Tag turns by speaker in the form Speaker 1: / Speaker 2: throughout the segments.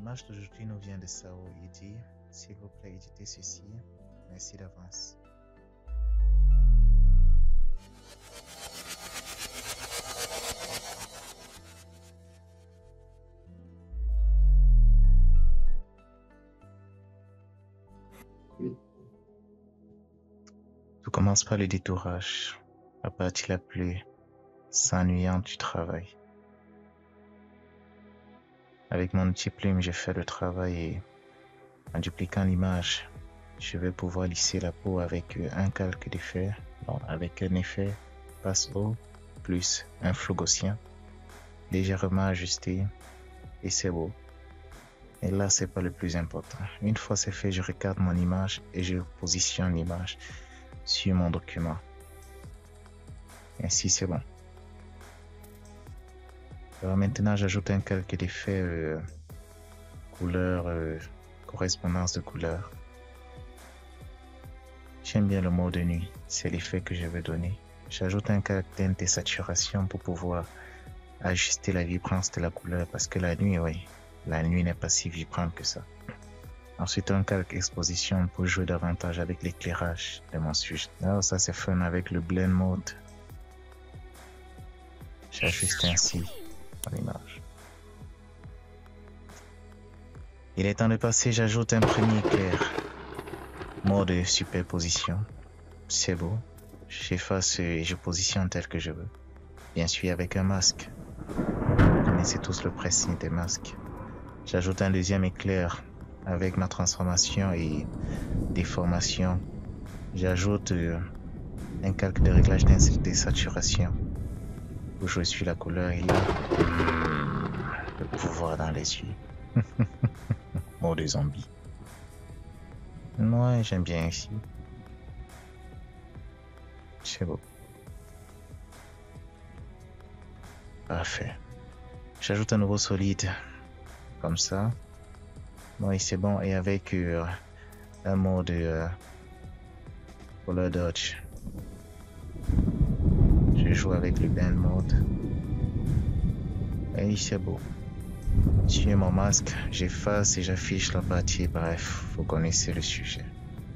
Speaker 1: L'image d'aujourd'hui nous vient de Sao. Il dit, s'il vous plaît, éditez ceci. Merci d'avance. Tout commence par le détourage, la partie la plus ennuyante du travail. Avec mon outil plume, j'ai fait le travail et en dupliquant l'image, je vais pouvoir lisser la peau avec un calque d'effet, avec un effet passe-haut plus un flou gaussien, légèrement ajusté et c'est beau. Et là, c'est pas le plus important. Une fois c'est fait, je regarde mon image et je positionne l'image sur mon document. Ainsi, c'est bon. Alors maintenant, j'ajoute un calque d'effet couleur, correspondance de couleur. J'aime bien le mode nuit, c'est l'effet que je vais donner. J'ajoute un calque teinte et saturation pour pouvoir ajuster la vibrance de la couleur parce que la nuit, oui, la nuit n'est pas si vibrante que ça. Ensuite, un calque exposition pour jouer davantage avec l'éclairage de mon sujet. Alors ça, c'est fun avec le blend mode. J'ajuste ainsi mon image. Il est temps de passer, j'ajoute un premier éclair. Mode superposition. C'est beau. J'efface et je positionne tel que je veux. Bien sûr avec un masque. Vous connaissez tous le pressing des masques. J'ajoute un deuxième éclair avec ma transformation et déformation. J'ajoute un calque de réglage d'intensité saturation où je suis la couleur et là le pouvoir dans les yeux. Mode zombie. Moi, j'aime bien ici. C'est beau. Parfait. J'ajoute un nouveau solide. Comme ça. Oui, c'est bon. Et avec un mode color dodge. Je joue avec le blend mode. Et c'est beau. Sur mon masque, j'efface et j'affiche la partie. Bref, vous connaissez le sujet.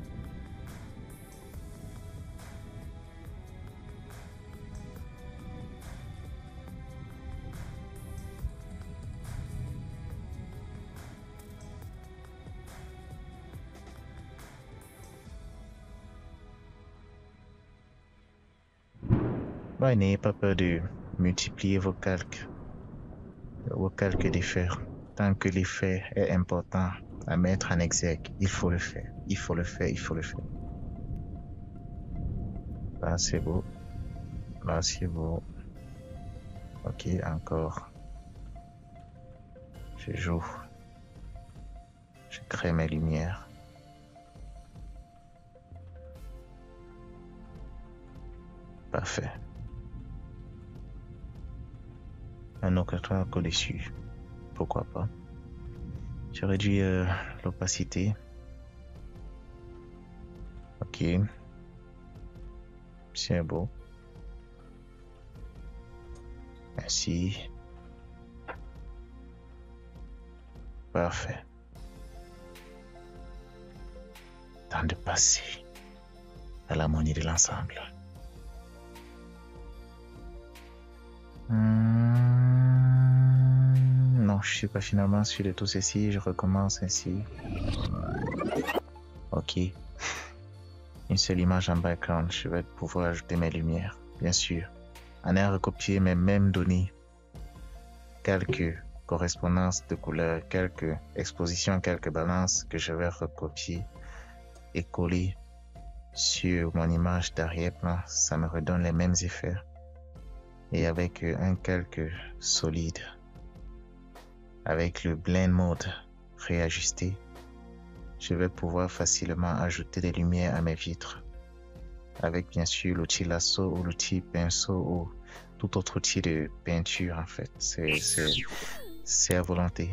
Speaker 1: Ouais, n'ayez pas peur de multiplier vos calques d'effets. Tant que l'effet est important à mettre en exergue, il faut le faire. Il faut le faire, il faut le faire. Là, c'est beau. Là, c'est beau. Ok, encore. Je joue. Je crée mes lumières. Parfait. Un autre truc au-dessus. Pourquoi pas. Je réduis l'opacité. Ok. C'est beau. Ainsi. Parfait. Temps de passer à l'harmonie de l'ensemble. Non, je suis pas finalement sûr de tout ceci. Je recommence ainsi. Ok. Une seule image en background. Je vais pouvoir ajouter mes lumières, bien sûr. En ayant recopié mes mêmes données. Quelques correspondances de couleurs, quelques expositions, quelques balances que je vais recopier et coller sur mon image d'arrière-plan. Ça me redonne les mêmes effets. Et avec un calque solide, avec le blend mode réajusté, je vais pouvoir facilement ajouter des lumières à mes vitres. Avec bien sûr l'outil lasso ou l'outil pinceau ou tout autre outil de peinture en fait. C'est à volonté.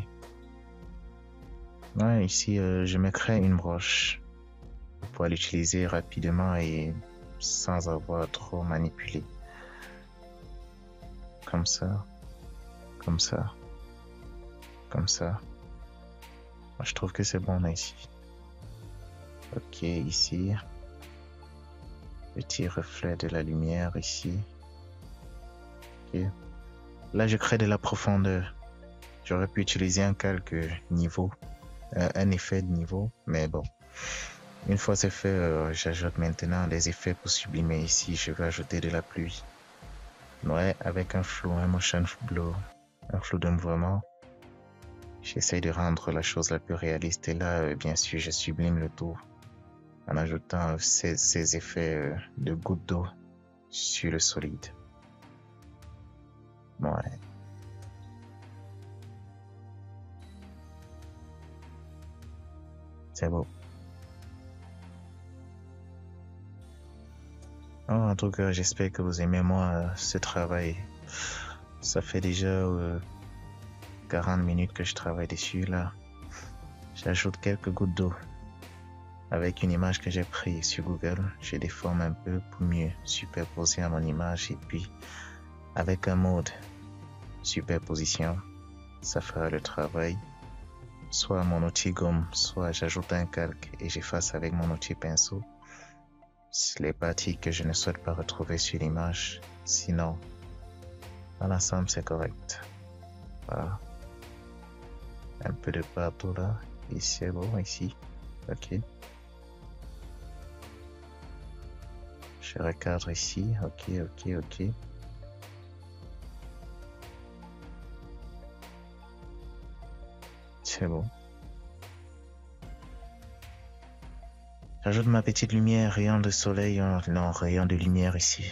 Speaker 1: Ouais, ici, je me crée une broche pour pouvoir l'utiliser rapidement et sans avoir trop manipulé. Comme ça, comme ça, comme ça, Je trouve que c'est bon là ici. Ok, ici. Petit reflet de la lumière ici. Ok. Là, je crée de la profondeur. J'aurais pu utiliser un calque niveau, un effet de niveau, mais bon. Une fois c'est fait, j'ajoute maintenant des effets pour sublimer. Ici, je vais ajouter de la pluie. Ouais, avec un flou, un motion blur, un flou de mouvement. J'essaie de rendre la chose la plus réaliste. Et là, bien sûr, je sublime le tout en ajoutant ces effets de gouttes d'eau sur le solide. Ouais. C'est beau. Oh, en tout cas, j'espère que vous aimez moi ce travail. Ça fait déjà 40 minutes que je travaille dessus là. J'ajoute quelques gouttes d'eau avec une image que j'ai prise sur Google. Je déforme un peu pour mieux superposer à mon image et puis avec un mode superposition, ça fera le travail. Soit mon outil gomme, soit j'ajoute un calque et j'efface avec mon outil pinceau les parties que je ne souhaite pas retrouver sur l'image. Sinon, dans l'ensemble, c'est correct. Voilà. Un peu de partout là. Ici, c'est bon, ici. Ok. Je recadre ici. Ok, ok, ok. C'est bon. J'ajoute ma petite lumière, rayon de soleil, non, rayon de lumière ici.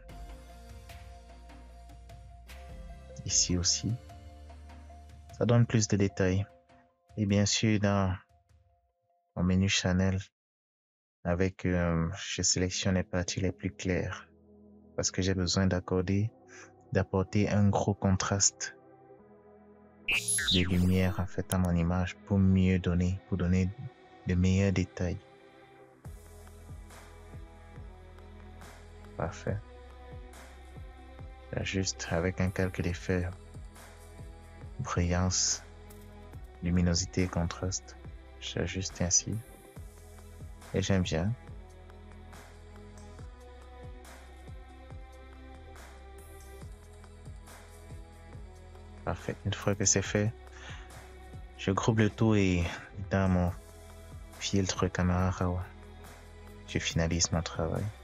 Speaker 1: Ici aussi. Ça donne plus de détails. Et bien sûr, dans mon menu Channel, avec, je sélectionne les parties les plus claires parce que j'ai besoin d'apporter un gros contraste de lumière en fait à mon image pour donner de meilleurs détails. Parfait. J'ajuste avec un calque d'effet, brillance, luminosité et contraste. J'ajuste ainsi. Et j'aime bien. Parfait. Une fois que c'est fait, je groupe le tout et dans mon filtre caméra RAW, je finalise mon travail.